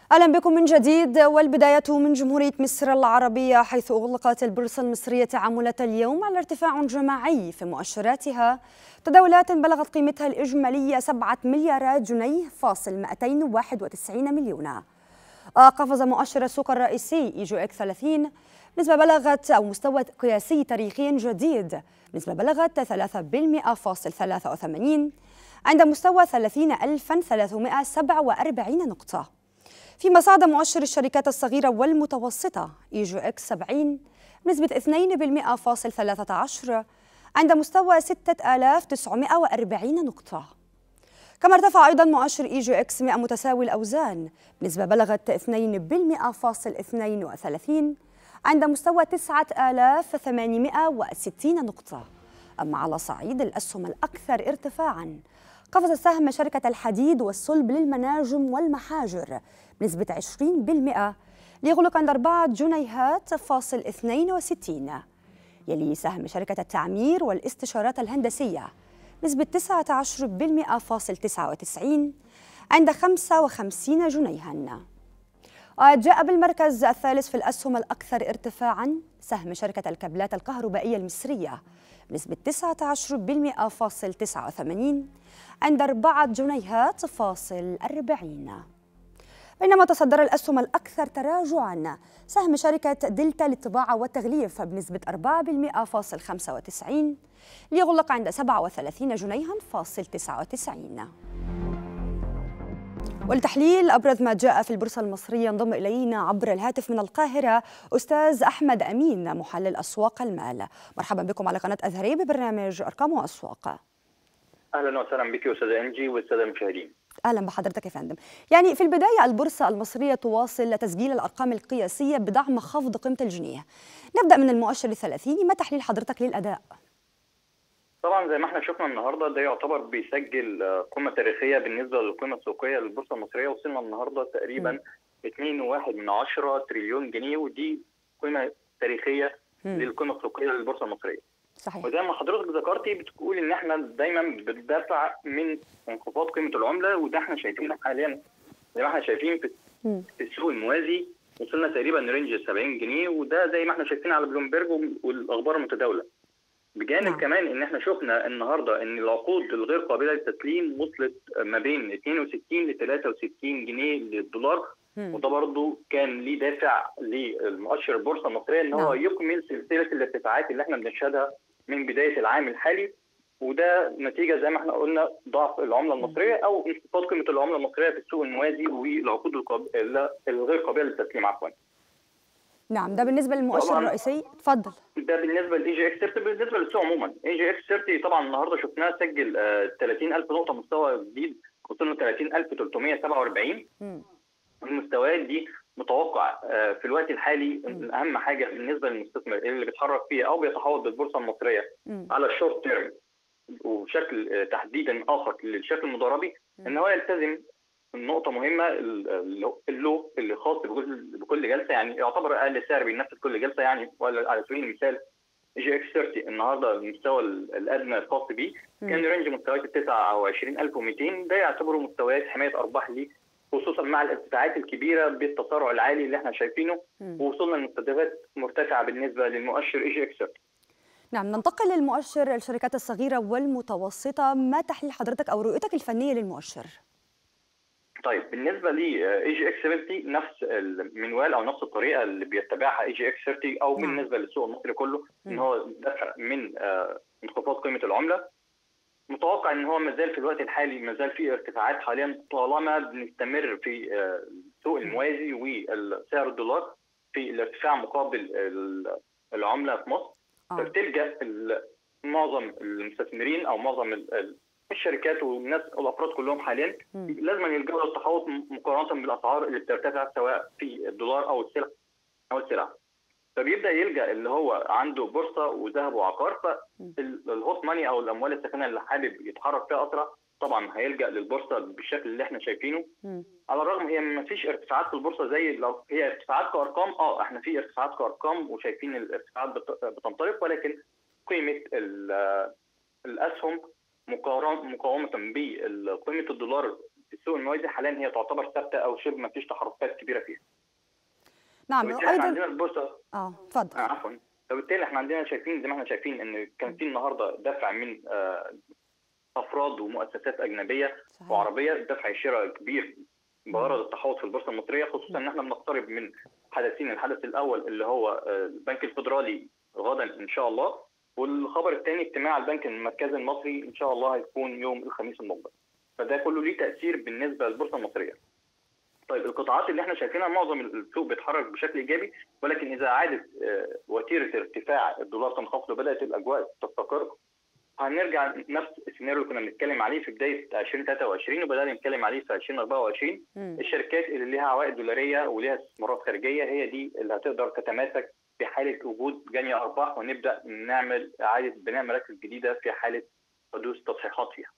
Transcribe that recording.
أهلا بكم من جديد، والبداية من جمهورية مصر العربية، حيث أغلقت البورصة المصرية تعاملات اليوم على ارتفاع جماعي في مؤشراتها. تداولات بلغت قيمتها الإجمالية 7 مليارات جنيه فاصل 291 مليون. قفز مؤشر السوق الرئيسي IGX 30 نسبة بلغت أو مستوى قياسي تاريخي جديد، نسبة بلغت 3% عند مستوى 30,347 نقطة. فيما صعد مؤشر الشركات الصغيرة والمتوسطة IGX 70 بنسبة 2% عند مستوى 6,940 نقطة. كما ارتفع أيضا مؤشر IGX 100 متساوي الأوزان بنسبة بلغت 2% عند مستوى 9,860 نقطة. أما على صعيد الأسهم الأكثر ارتفاعا، قفز سهم شركة الحديد والصلب للمناجم والمحاجر بنسبة 20% ليغلق عند 4 جنيهات فاصل 62. يلي سهم شركة التعمير والاستشارات الهندسية نسبة 19% فاصل 99 عند 55 جنيها. جاء بالمركز الثالث في الأسهم الأكثر ارتفاعا سهم شركة الكابلات الكهربائية المصرية بنسبة 19% فاصل 89 عند 4 جنيهات فاصل 40. بينما تصدر الأسهم الأكثر تراجعاً سهم شركة دلتا للطباعة والتغليف بنسبة 4% فاصل 95 ليغلق عند 37 جنيها فاصل 99. والتحليل أبرز ما جاء في البورصة المصرية ينضم إلينا عبر الهاتف من القاهرة أستاذ أحمد أمين محلل أسواق المال. مرحبا بكم على قناة أزهرية ببرنامج أرقام وأسواق. أهلا وسهلا بك أستاذة أنجي والسادة المشاهدين. أهلا بحضرتك يا فندم. يعني في البداية البورصة المصرية تواصل تسجيل الأرقام القياسية بدعم خفض قيمة الجنيه. نبدأ من المؤشر الثلاثيني، ما تحليل حضرتك للأداء؟ طبعا زي ما احنا شفنا النهارده ده يعتبر بيسجل قمة تاريخية بالنسبة للقيمة السوقية للبورصة المصرية. وصلنا النهارده تقريبا 2.1 تريليون جنيه، ودي قيمة تاريخية للقيمة السوقية للبورصة المصرية. صحيح. وزي ما حضرتك ذكرتي بتقول ان احنا دايما بندافع من انخفاض قيمة العملة، وده احنا شايفينه حاليا زي ما احنا شايفين في السوق الموازي. وصلنا تقريبا رينج 70 جنيه، وده زي ما احنا شايفين على بلومبرج والاخبار المتداوله. بجانب كمان ان احنا شفنا النهارده ان العقود الغير قابله للتسليم وصلت ما بين 62 ل 63 جنيه للدولار. وده برضه كان ليه دافع للمؤشر البورصه المصريه ان هو يكمل سلسله الارتفاعات اللي احنا بنشهدها من بدايه العام الحالي، وده نتيجه زي ما احنا قلنا ضعف العمله المصريه او انخفاض قيمه العمله المصريه في السوق الموازي والعقود الغير قابله للتسليم عفوا. نعم، ده بالنسبه للمؤشر الرئيسي. اتفضل. ده بالنسبه للاي جي اكس 30. بالنسبه للسوق عموما اي جي اكس 30 طبعا النهارده شفناه سجل 30,000 نقطه مستوى جديد، وصلنا 30,347. المستويات دي متوقع في الوقت الحالي اهم حاجه بالنسبه للمستثمر اللي بيتحرك فيها او بيتحوط بالبورصه المصريه على الشورت تيرم وبشكل تحديدا اخر للشكل المضاربي، ان هو يلتزم النقطة مهمة اللو اللي خاص بكل جلسة، يعني يعتبر أقل سعر بينفذ كل جلسة. يعني ولا على سبيل المثال جي اكس 30 النهارده المستوى الأدنى الخاص بيه كان رينج مستويات 29,200. ده يعتبره مستويات حماية أرباح ليه، خصوصا مع الارتفاعات الكبيرة بالتسارع العالي اللي احنا شايفينه، ووصلنا لمستهدفات مرتفعة بالنسبة للمؤشر اي جي اكس 30. نعم، ننتقل للمؤشر الشركات الصغيرة والمتوسطة. ما تحليل حضرتك أو رؤيتك الفنية للمؤشر؟ طيب بالنسبه لاي جي اكس 70 نفس المنوال او نفس الطريقه اللي بيتبعها اي جي اكس 30 او بالنسبه للسوق المصري كله، ان هو دفع من انخفاض قيمه العمله. متوقع ان هو مازال في الوقت الحالي مازال في ارتفاعات حاليا طالما بنستمر في السوق الموازي وسعر الدولار في الارتفاع مقابل العمله في مصر. فبتلجا معظم المستثمرين او معظم الشركات والناس والافراد كلهم حاليا لازم يلجأوا للتحوط مقارنه بالاسعار اللي بترتفع سواء في الدولار او السلع. فبيبدا يلجأ اللي هو عنده بورصه وذهب وعقار، فالهوت ماني او الاموال الساخنه اللي حابب يتحرك فيها اسرع طبعا هيلجأ للبورصه بالشكل اللي احنا شايفينه. على الرغم هي ما فيش ارتفاعات في البورصه زي لو هي ارتفاعات كارقام، احنا في ارتفاعات كارقام وشايفين الارتفاعات بتنطلق، ولكن قيمه الاسهم مقاومه بقيمه الدولار في السوق الموازي حاليا هي تعتبر ثابته او شبه ما فيش تحركات كبيره فيها. نعم وبالتالي احنا ايضا. عندنا البورصه اتفضل. عفوا. فبالتالي احنا عندنا شايفين زي ما احنا شايفين ان كان في النهارده دفع من افراد ومؤسسات اجنبيه صحيح. وعربيه، دفع شراء كبير بغرض التحوط في البورصه المصريه، خصوصا ان احنا بنقترب من حدثين، الحدث الاول اللي هو البنك الفيدرالي غدا ان شاء الله، والخبر الثاني اجتماع البنك المركزي المصري ان شاء الله هيكون يوم الخميس المقبل. فده كله ليه تاثير بالنسبه للبورصه المصريه. طيب القطاعات اللي احنا شايفينها معظم السوق بيتحرك بشكل ايجابي، ولكن اذا عادت وتيره ارتفاع الدولار تنخفض وبدات الاجواء تستقر، هنرجع نفس السيناريو اللي كنا بنتكلم عليه في بدايه 2023 وبدانا نتكلم عليه في 2024. الشركات اللي ليها عوائد دولاريه وليها استثمارات خارجيه هي دي اللي هتقدر تتماسك في حاله وجود جني ارباح، ونبدا نعمل اعاده بناء مراكز جديده في حاله حدوث تصحيحات فيها.